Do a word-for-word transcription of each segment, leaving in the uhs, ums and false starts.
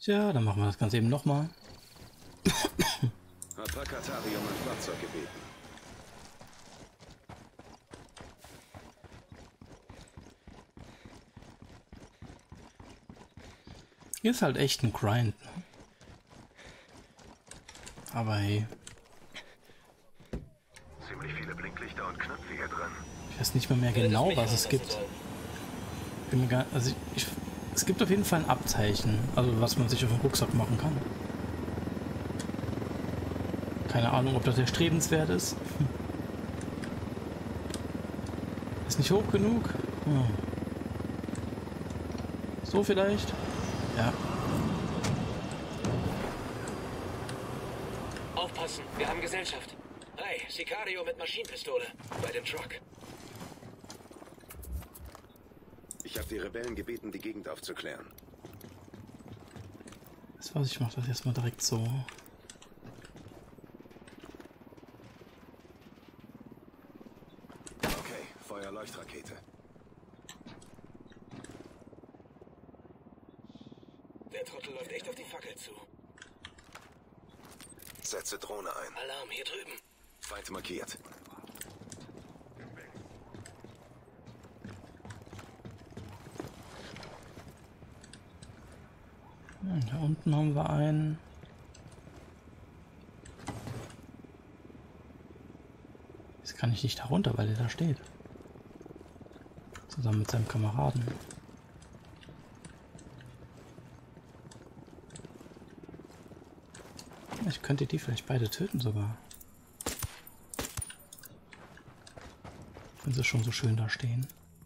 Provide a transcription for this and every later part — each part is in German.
Tja, dann machen wir das Ganze eben nochmal. Hat Pakatari um ein Fahrzeug gebeten. Hier ist halt echt ein Grind. Aber hey. Ziemlich viele Blinklichter und Knöpfe hier drin. Ich weiß nicht mehr, mehr genau, was es gibt. Bin mir gar, also ich, ich, es gibt auf jeden Fall ein Abzeichen, also was man sich auf den Rucksack machen kann. Keine Ahnung, ob das erstrebenswert ist. Hm. Ist nicht hoch genug? Hm. So vielleicht? Ja. Aufpassen, wir haben Gesellschaft. Hi, Sicario mit Maschinenpistole. Bei dem Truck. Ich habe die Rebellen gebeten, die Gegend aufzuklären. Das was ich mache das jetzt mal direkt so. Okay, Feuerleuchtrakete. Der Trottel läuft echt auf die Fackel zu. Setze Drohne ein. Alarm, hier drüben. Feind markiert. Ja, da unten haben wir einen. Jetzt kann ich nicht da runter, weil der da steht. Zusammen mit seinem Kameraden. Ich könnte die vielleicht beide töten sogar. Wenn sie schon so schön da stehen.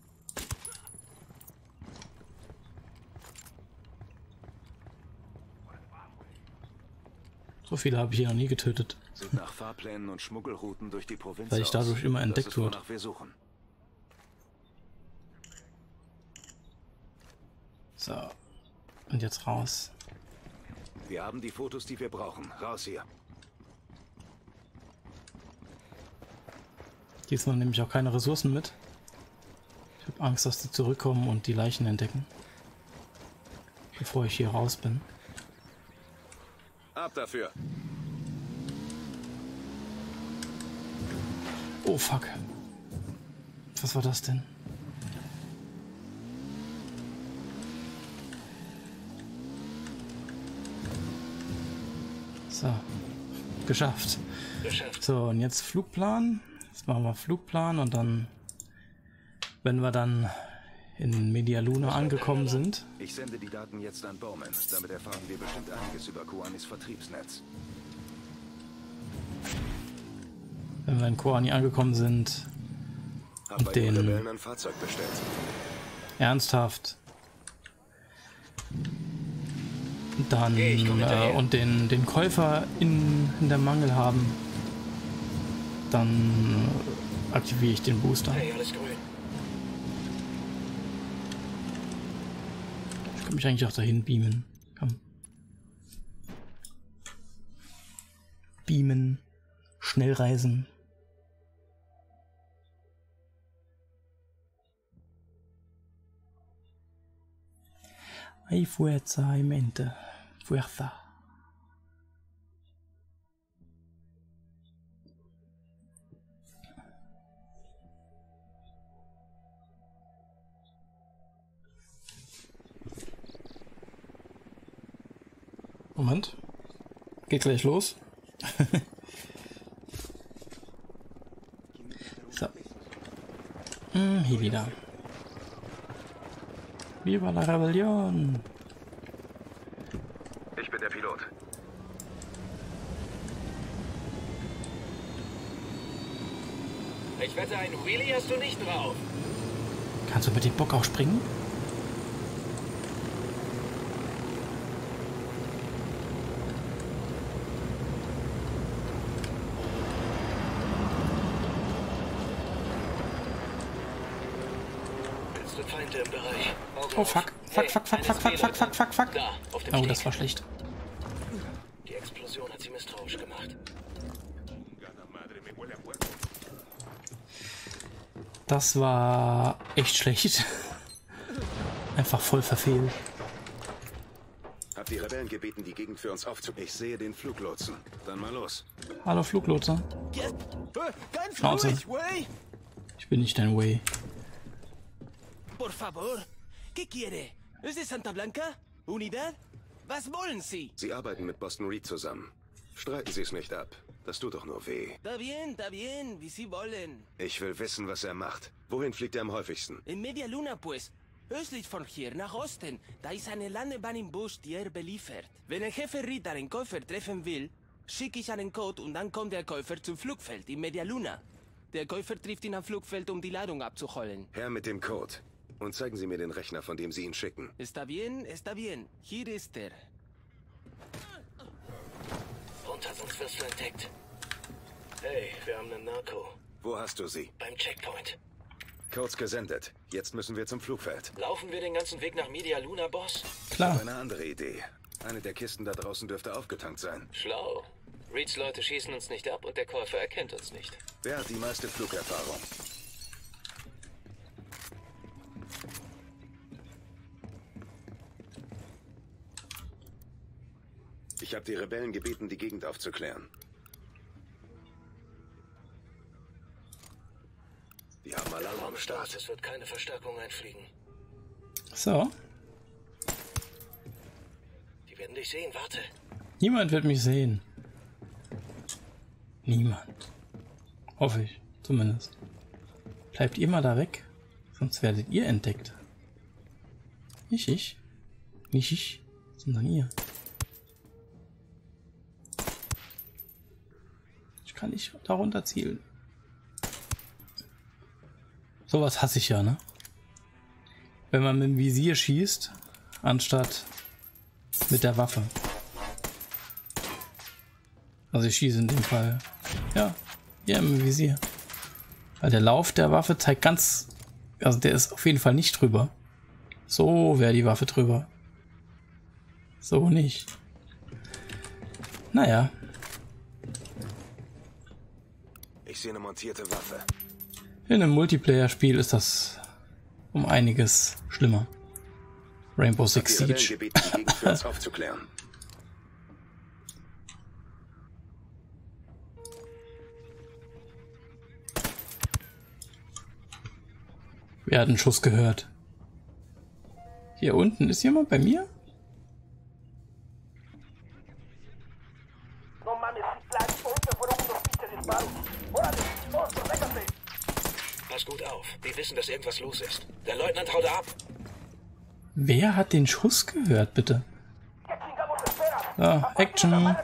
So viele habe ich hier noch nie getötet. Sieht nach Fahrplänen und Schmuggelrouten durch die Provinz Weil ich dadurch aus. immer Das entdeckt ist, wird. wonach wir suchen. So. Und jetzt raus. Wir haben die Fotos, die wir brauchen. Raus hier. Diesmal nehme ich auch keine Ressourcen mit. Ich habe Angst, dass die zurückkommen und die Leichen entdecken. Bevor ich hier raus bin. Ab dafür. Oh fuck. Was war das denn? So. Geschafft. Geschafft. So, und jetzt Flugplan. Jetzt machen wir Flugplan und dann, wenn wir dann in Media Luna angekommen sind. Ich sende die Daten jetzt an Bowman. Damit erfahren wir bestimmt einiges über Koanis Vertriebsnetz. Wenn wir in Koani angekommen sind Hab und bei den den Rebellen ein Fahrzeug bestellt. ernsthaft dann Okay, ich komm äh, hinterher. und den, den Käufer in, in der Mangel haben, dann äh, aktiviere ich den Booster. Hey, alles grün. Ich kann mich eigentlich auch dahin beamen. Komm. Beamen. Schnell reisen. Hay fuerza en mente. Fuerza. Moment. Geht gleich los. So. Hm, hier wieder. Viva la Rebellion! Ich bin der Pilot. Ich wette, einen Wheelie hast du nicht drauf. Kannst du mit dem Bock auch springen? Willst du Feinde im Bereich? Augen Oh auf. fuck. Fuck, Hey, fuck, fuck, eine fuck, fuck, fuck, fuck, fuck, fuck. Da, auf dem Oh, Steg. das war schlecht. Die Explosion hat sie misstrauisch gemacht. Das war echt schlecht. Einfach voll verfehlt. habe die Rebellen gebeten, die Gegend für uns aufzubauen. Ich sehe den Fluglotsen. Dann mal los. Hallo Fluglotse. Schnauze. Ich bin nicht dein Way. Por favor, ¿qué quiere? ¿Es de Santa Blanca? ¿Unidad? Was wollen Sie? Sie arbeiten mit Boston Reed zusammen. Streiten Sie es nicht ab. Das tut doch nur weh. Está bien, está bien, wie Sie wollen. Ich will wissen, was er macht. Wohin fliegt er am häufigsten? In Media Luna, pues. Östlich von hier, nach Osten. Da ist eine Landebahn im Busch, die er beliefert. Wenn ein Jefe Reed einen Käufer treffen will, schicke ich einen Code und dann kommt der Käufer zum Flugfeld in Media Luna. Der Käufer trifft ihn am Flugfeld, um die Ladung abzuholen. Her mit dem Code. Und zeigen Sie mir den Rechner, von dem Sie ihn schicken. Está bien, está bien. Hier ist er. Runter, sonst wirst du entdeckt. Hey, wir haben einen Narco. Wo hast du sie? Beim Checkpoint. Codes gesendet. Jetzt müssen wir zum Flugfeld. Laufen wir den ganzen Weg nach Media Luna, Boss? Klar. Eine andere Idee. Eine der Kisten da draußen dürfte aufgetankt sein. Schlau. Reeds Leute schießen uns nicht ab und der Käufer erkennt uns nicht. Wer hat die meiste Flugerfahrung? Ich habe die Rebellen gebeten, die Gegend aufzuklären. Die haben Alarm am Start. Es wird keine Verstärkung einfliegen. So. Die werden dich sehen, warte. Niemand wird mich sehen. Niemand. Hoffe ich, zumindest. Bleibt ihr mal da weg, sonst werdet ihr entdeckt. Nicht ich. Nicht ich, sondern ihr. Ich kann nicht darunter zielen. Sowas hasse ich ja, ne? Wenn man mit dem Visier schießt, anstatt mit der Waffe. Also ich schieße in dem Fall, ja, hier im Visier. Weil der Lauf der Waffe zeigt ganz, also der ist auf jeden Fall nicht drüber. So wäre die Waffe drüber. So nicht. Naja. Ich sehe eine montierte Waffe. In einem Multiplayer-Spiel ist das um einiges schlimmer. Rainbow Six Siege. Gebeten, die Gegend für uns aufzuklären. Wir hatten einen Schuss gehört. Hier unten ist jemand bei mir? Pass gut auf. Die wissen, dass irgendwas los ist. Der Leutnant haut ab. Wer hat den Schuss gehört, bitte? Ah, Action.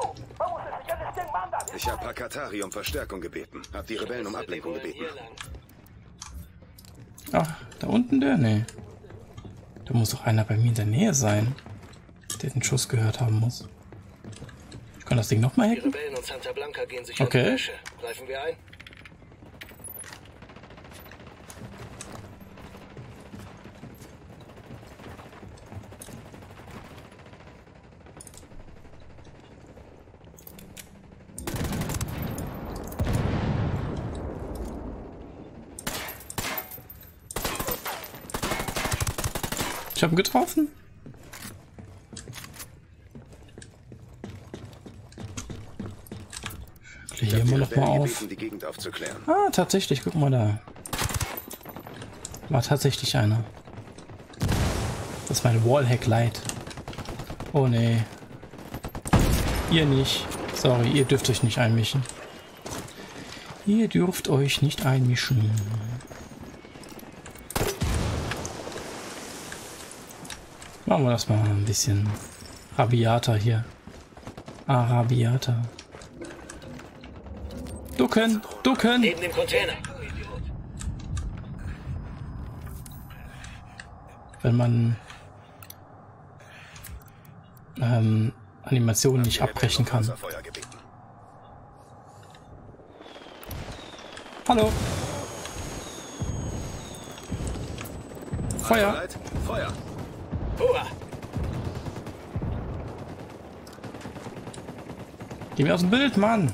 Ich habe Hakatari um Verstärkung gebeten. Hab die Rebellen um Ablenkung gebeten. Ach, da unten der? Nee. Da muss doch einer bei mir in der Nähe sein, der den Schuss gehört haben muss. Ich kann das Ding nochmal Die hacken? Rebellen und Santa Blanca gehen sich Okay. an die Wäsche. Greifen wir ein? Ich habe ihn getroffen. Ich Hier habe die immer noch mal Rebellen auf. gebeten, die Gegend aufzuklären. Ah, tatsächlich, guck mal da. War tatsächlich einer. Das ist mein Wallhack Light. Oh nee. Ihr nicht. Sorry, ihr dürft euch nicht einmischen. Ihr dürft euch nicht einmischen. Machen wir das mal ein bisschen rabiater hier. Arabiater. Ducken, ducken. Neben dem Container. Wenn man ähm, Animationen nicht abbrechen kann. Feuer gebeten. Hallo. Feuer. Bereit? Feuer. Hurra! Geh mir aus dem Bild, Mann.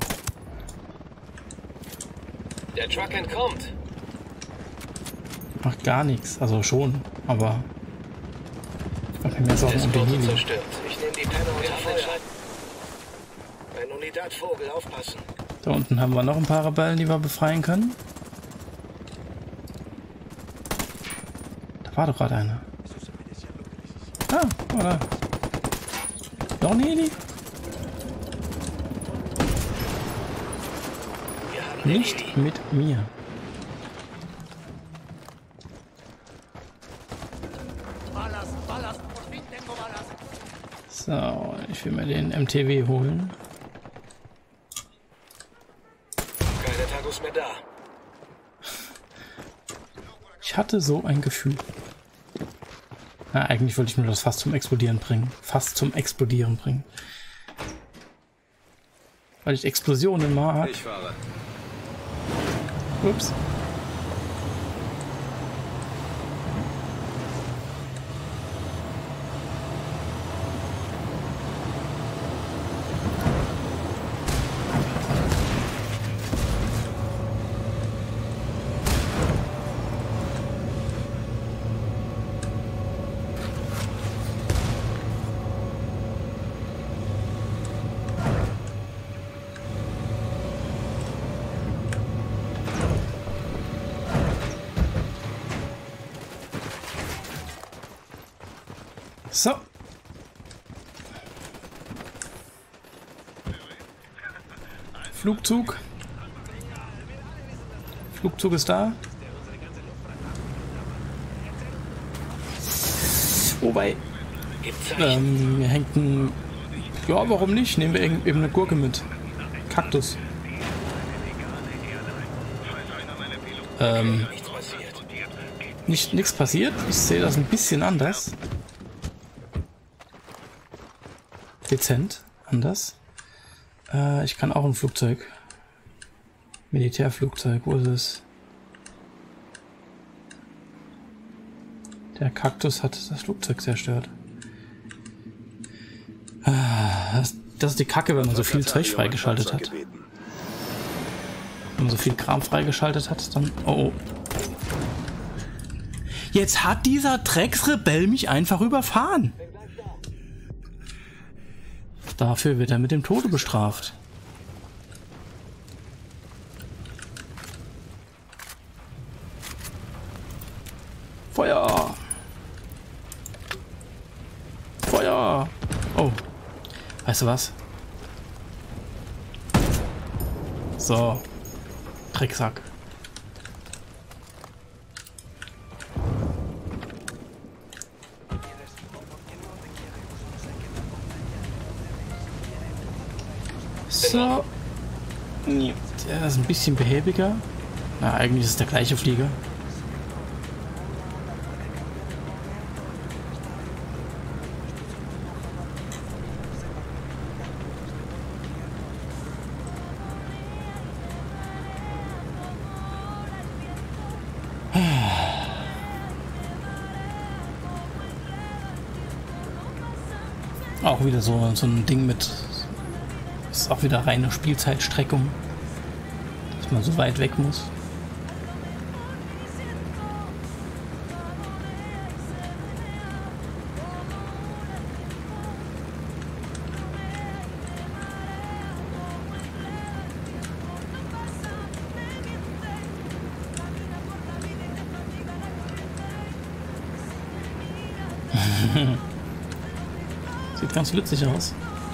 Der Truck entkommt. Macht gar nichts. Also schon, aber mir mehr Sorgen um die Eskorte Heli. zerstört. Ich nehme die Penner unter Feuer. Ein Unidad-Vogel, aufpassen. Da unten haben wir noch ein paar Rebellen, die wir befreien können. Da war doch gerade einer. Ah, oder? Noch ein Heli? Wir haben Nicht Heli. mit mir. So, ich will mir den M T W holen. Keine Tagus mehr da. Ich hatte so ein Gefühl. Na, eigentlich wollte ich mir das fast zum Explodieren bringen. Fast zum Explodieren bringen. Weil ich Explosionen mag. Ich fahre. Ups. So. Flugzug. Flugzug ist da. Wobei, Gibt's Zeichen? ähm, mir hängt ein... Ja, warum nicht? Nehmen wir eben eben eine Gurke mit. Kaktus. Ähm, Nichts passiert. nicht, nichts passiert. Ich sehe das ein bisschen anders. Dezent anders. Äh, ich kann auch ein Flugzeug. Militärflugzeug, wo ist es? Der Kaktus hat das Flugzeug zerstört. Ah, das, das ist die Kacke, wenn man so viel Zeug freigeschaltet hat. Wenn man so viel Kram freigeschaltet hat, dann... Oh, oh. Jetzt hat dieser Drecksrebell mich einfach überfahren. Dafür wird er mit dem Tode bestraft. Feuer! Feuer! Oh. Weißt du was? So. Drecksack. So. Der ist ein bisschen behäbiger. Na, eigentlich ist es der gleiche Flieger. Auch wieder so, so ein Ding mit... Ist auch wieder reine Spielzeitstreckung. Dass man so weit weg muss. Sieht ganz witzig aus.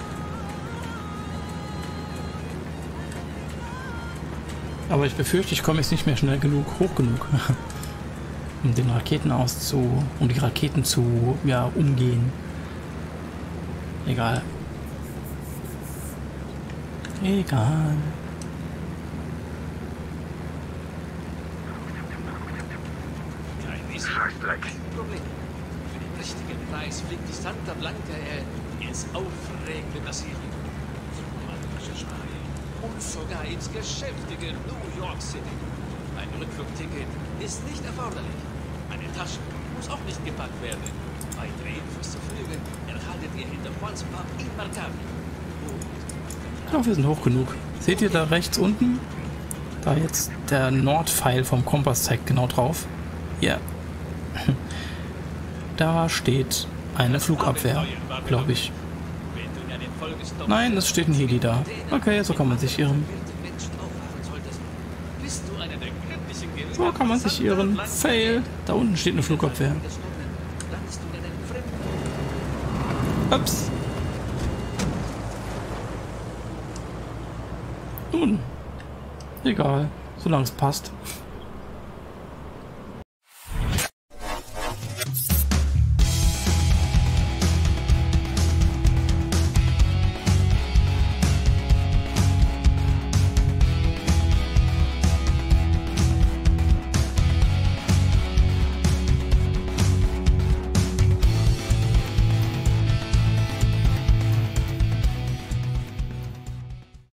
Aber ich befürchte, ich komme jetzt nicht mehr schnell genug, hoch genug, um den Raketen auszu, um die Raketen zu, ja, umgehen. Egal. Egal. Problem. Für den richtigen Preis fliegt die Santa Blanca Air ins aufregende Brasilien, romantische Spanien und sogar ins geschäftige New York City. Ein Rückflugticket ist nicht erforderlich. Eine Tasche muss auch nicht gepackt werden. Weitere Infos zu Flügen erhaltet ihr hinter Juan's Pub in Marcavi. Ich glaube, wir sind hoch genug. Seht ihr da rechts unten? Da jetzt der Nordpfeil vom Kompass zeigt genau drauf. Ja. Da steht eine Flugabwehr, glaube ich. Nein, es steht ein Heli da. Okay, so kann man sich irren. So kann man sich irren. Fail. Da unten steht eine Flugabwehr. Ups. Nun. Egal. Solange es passt.